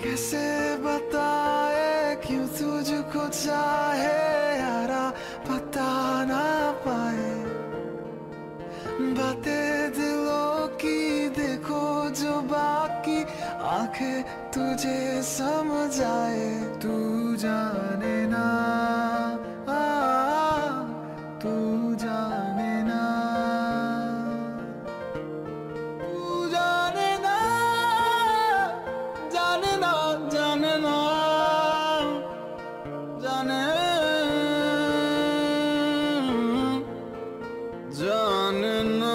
कैसे बताए क्यों तुझको चाहे यारा, पता ना पाए बातें दिलों की, देखो जो बाकी आंखें तुझे समझ आए। तू जाने ना, तू जाने ना, तू जाने ना, जाने ना, जाने ना, जाने जानना।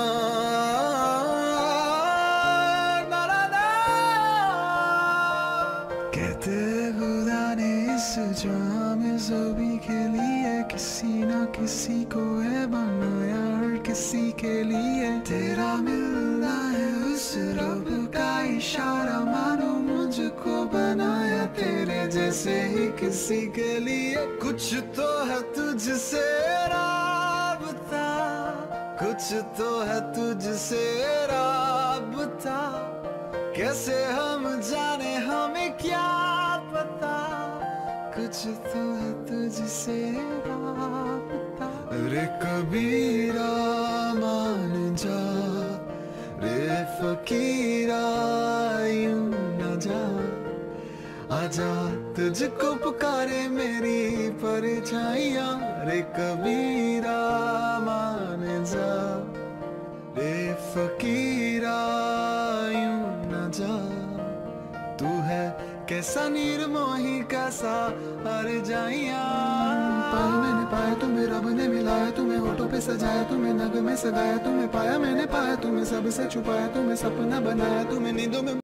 कहते खुदा ने इस जाम ज़ोबी के लिए किसी ना किसी को है बनाया, हर किसी के लिए तेरा मिलना है उस रब का इशारा, मानो मुझको बनाया तेरे जैसे ही किसी के लिए। कुछ तो है तुझसे राबता, कुछ तो है तुझसे राबता, कैसे हम जाने हमें क्या पता, कुछ तो है तुझसे राबता। रे कबीरा मान जा, रे फकीरा यूं न जा, आजा तुझको पुकारे मेरी परछाइयाँ। रे कबीरा मान जा, रे फकीरा यूं न जा, तू है कैसा निर्मोही कैसा हर जाइया। पाया मैंने पाया तुम्हें, रब ने मिलाया तुम्हें, होठों पे सजाया तुम्हें, नग में सगाया तुम्हें, पाया मैंने पाया तुम्हें, सबसे छुपाया तुम्हें, सपना बनाया तुम्हें, नींदों में